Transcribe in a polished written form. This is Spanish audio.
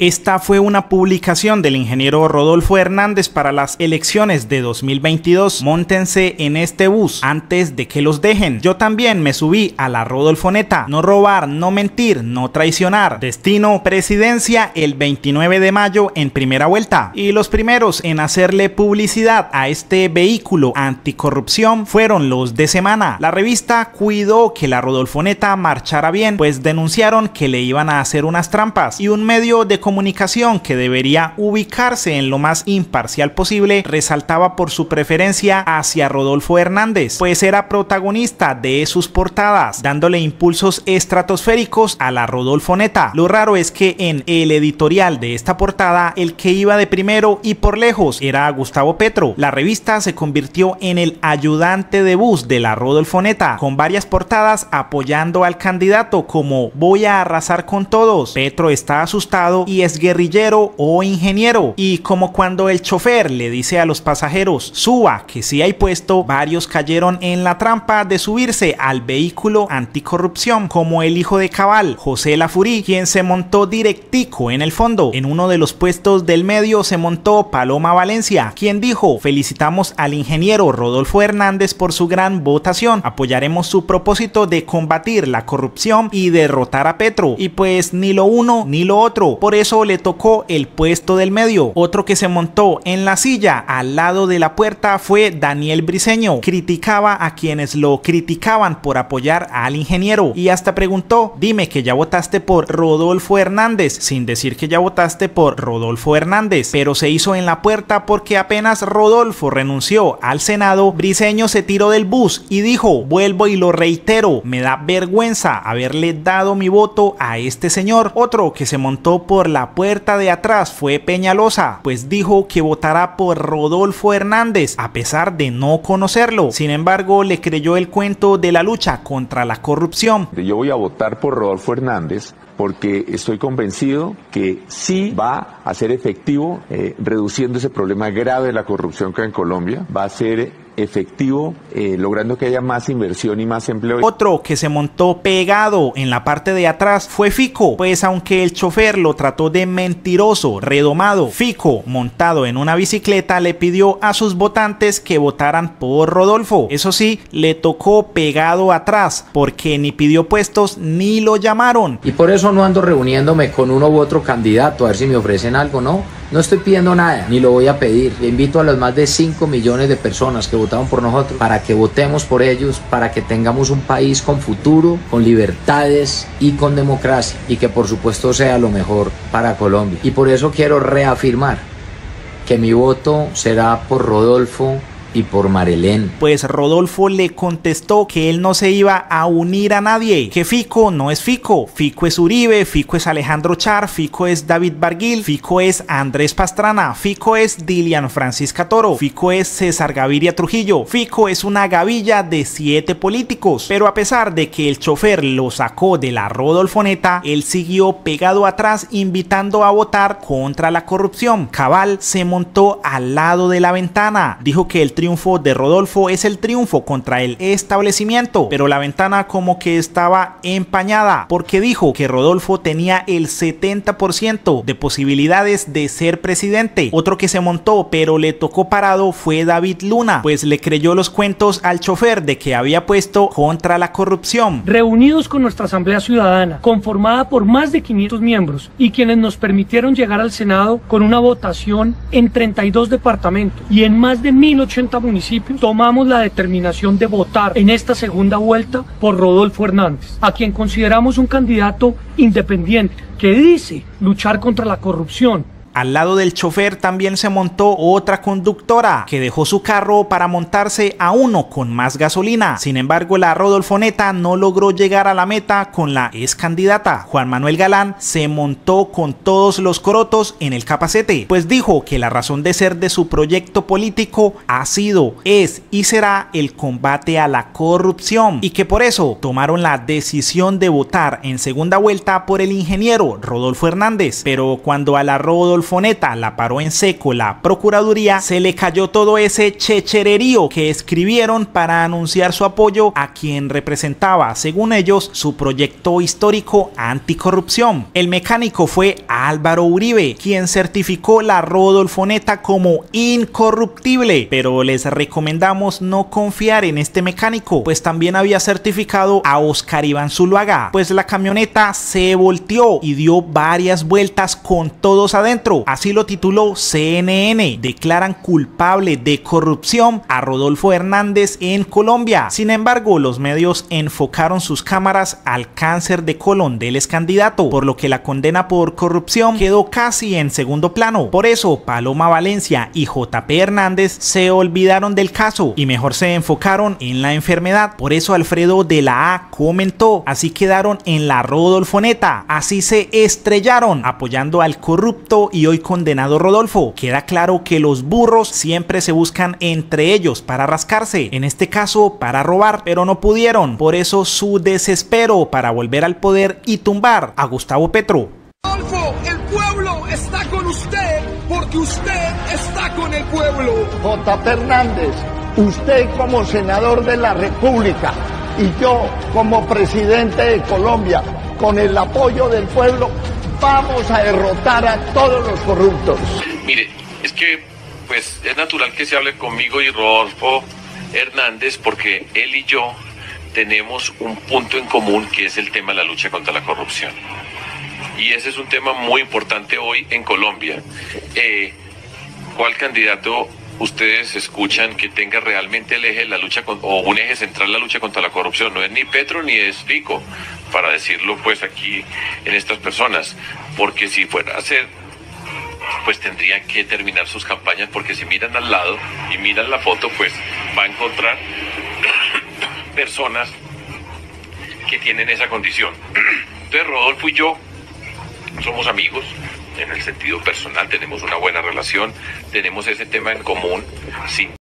Esta fue una publicación del ingeniero Rodolfo Hernández para las elecciones de 2022. Móntense en este bus antes de que los dejen. Yo también me subí a la Rodolfoneta. No robar, no mentir, no traicionar. Destino presidencia el 29 de mayo en primera vuelta. Y los primeros en hacerle publicidad a este vehículo anticorrupción fueron los de Semana. La revista cuidó que la Rodolfoneta marchara bien, pues denunciaron que le iban a hacer unas trampas, y un medio de comunicación que debería ubicarse en lo más imparcial posible resaltaba por su preferencia hacia Rodolfo Hernández, pues era protagonista de sus portadas, dándole impulsos estratosféricos a la Rodolfoneta. Lo raro es que en el editorial de esta portada el que iba de primero y por lejos era Gustavo Petro. La revista se convirtió en el ayudante de bus de la Rodolfoneta, con varias portadas apoyando al candidato como "voy a arrasar con todos", "Petro está asustado y es guerrillero o ingeniero", y como cuando el chofer le dice a los pasajeros "suba que sí hay puesto", varios cayeron en la trampa de subirse al vehículo anticorrupción, como el hijo de Cabal, José Lafurí, quien se montó directico en el fondo. En uno de los puestos del medio se montó Paloma Valencia, quien dijo: "Felicitamos al ingeniero Rodolfo Hernández por su gran votación, apoyaremos su propósito de combatir la corrupción y derrotar a Petro", y pues ni lo uno ni lo otro, por eso le tocó el puesto del medio. Otro que se montó en la silla al lado de la puerta fue Daniel Briceño. Criticaba a quienes lo criticaban por apoyar al ingeniero y hasta preguntó: "Dime que ya votaste por Rodolfo Hernández", sin decir que ya votaste por Rodolfo Hernández, pero se hizo en la puerta porque apenas Rodolfo renunció al Senado, Briceño se tiró del bus y dijo: "Vuelvo y lo reitero, me da vergüenza haberle dado mi voto a este señor". Otro que se montó por la puerta de atrás fue Peñalosa, pues dijo que votará por Rodolfo Hernández a pesar de no conocerlo. Sin embargo, le creyó el cuento de la lucha contra la corrupción. Yo voy a votar por Rodolfo Hernández porque estoy convencido que sí va a ser efectivo reduciendo ese problema grave de la corrupción que hay en Colombia, va a ser efectivo logrando que haya más inversión y más empleo. Otro que se montó pegado en la parte de atrás fue Fico, pues aunque el chofer lo trató de mentiroso, redomado, Fico, montado en una bicicleta, le pidió a sus votantes que votaran por Rodolfo. Eso sí, le tocó pegado atrás, porque ni pidió puestos ni lo llamaron. Y por eso no ando reuniéndome con uno u otro candidato a ver si me ofrecen algo, no estoy pidiendo nada, ni lo voy a pedir. Le invito a los más de 5 millones de personas que votaron por nosotros para que votemos por ellos, para que tengamos un país con futuro, con libertades y con democracia, y que por supuesto sea lo mejor para Colombia. Y por eso quiero reafirmar que mi voto será por Rodolfo y por Marilén. Pues Rodolfo le contestó que él no se iba a unir a nadie, que Fico no es Fico, Fico es Uribe, Fico es Alejandro Char, Fico es David Barguil, Fico es Andrés Pastrana, Fico es Dilian Francisca Toro, Fico es César Gaviria Trujillo, Fico es una gavilla de 7 políticos. Pero a pesar de que el chofer lo sacó de la Rodolfoneta, él siguió pegado atrás invitando a votar contra la corrupción. Cabal se montó al lado de la ventana, dijo que el triunfo de Rodolfo es el triunfo contra el establecimiento, pero la ventana como que estaba empañada, porque dijo que Rodolfo tenía el 70% de posibilidades de ser presidente. Otro que se montó pero le tocó parado fue David Luna, pues le creyó los cuentos al chofer de que había puesto contra la corrupción. Reunidos con nuestra Asamblea Ciudadana, conformada por más de 500 miembros, y quienes nos permitieron llegar al Senado con una votación en 32 departamentos y en más de 1080 municipios, tomamos la determinación de votar en esta segunda vuelta por Rodolfo Hernández, a quien consideramos un candidato independiente que dice luchar contra la corrupción. Al lado del chofer también se montó otra conductora que dejó su carro para montarse a uno con más gasolina. Sin embargo, la Rodolfoneta no logró llegar a la meta con la ex candidata. Juan Manuel Galán se montó con todos los corotos en el capacete, pues dijo que la razón de ser de su proyecto político ha sido, es y será el combate a la corrupción, y que por eso tomaron la decisión de votar en segunda vuelta por el ingeniero Rodolfo Hernández. Pero cuando a la Rodolfoneta Rodolfo Neta la paró en seco la Procuraduría, se le cayó todo ese chechererío que escribieron para anunciar su apoyo a quien representaba, según ellos, su proyecto histórico anticorrupción. El mecánico fue Álvaro Uribe, quien certificó la Rodolfo Neta como incorruptible, pero les recomendamos no confiar en este mecánico, pues también había certificado a Oscar Iván Zuluaga, pues la camioneta se volteó y dio varias vueltas con todos adentro. Así lo tituló CNN. Declaran culpable de corrupción a Rodolfo Hernández en Colombia. Sin embargo, los medios enfocaron sus cámaras al cáncer de colon del excandidato, por lo que la condena por corrupción quedó casi en segundo plano. Por eso, Paloma Valencia y JP Hernández se olvidaron del caso y mejor se enfocaron en la enfermedad. Por eso Alfredo de la A comentó: así quedaron en la Rodolfo Neta, así se estrellaron, apoyando al corrupto y hoy condenado Rodolfo. Queda claro que los burros siempre se buscan entre ellos para rascarse, en este caso para robar, pero no pudieron. Por eso su desespero para volver al poder y tumbar a Gustavo Petro. Rodolfo, el pueblo está con usted porque usted está con el pueblo. J. Hernández, usted como senador de la República y yo como presidente de Colombia, con el apoyo del pueblo, vamos a derrotar a todos los corruptos. Mire, es que pues es natural que se hable conmigo y Rodolfo Hernández porque él y yo tenemos un punto en común, que es el tema de la lucha contra la corrupción. Y ese es un tema muy importante hoy en Colombia. ¿Cuál candidato ustedes escuchan que tenga realmente el eje de la lucha o un eje central en la lucha contra la corrupción? No es ni Petro ni es Fico, para decirlo pues aquí en estas personas, porque si fuera a ser, pues tendrían que terminar sus campañas, porque si miran al lado y miran la foto, pues va a encontrar personas que tienen esa condición. Entonces Rodolfo y yo somos amigos en el sentido personal, tenemos una buena relación, tenemos ese tema en común, sí.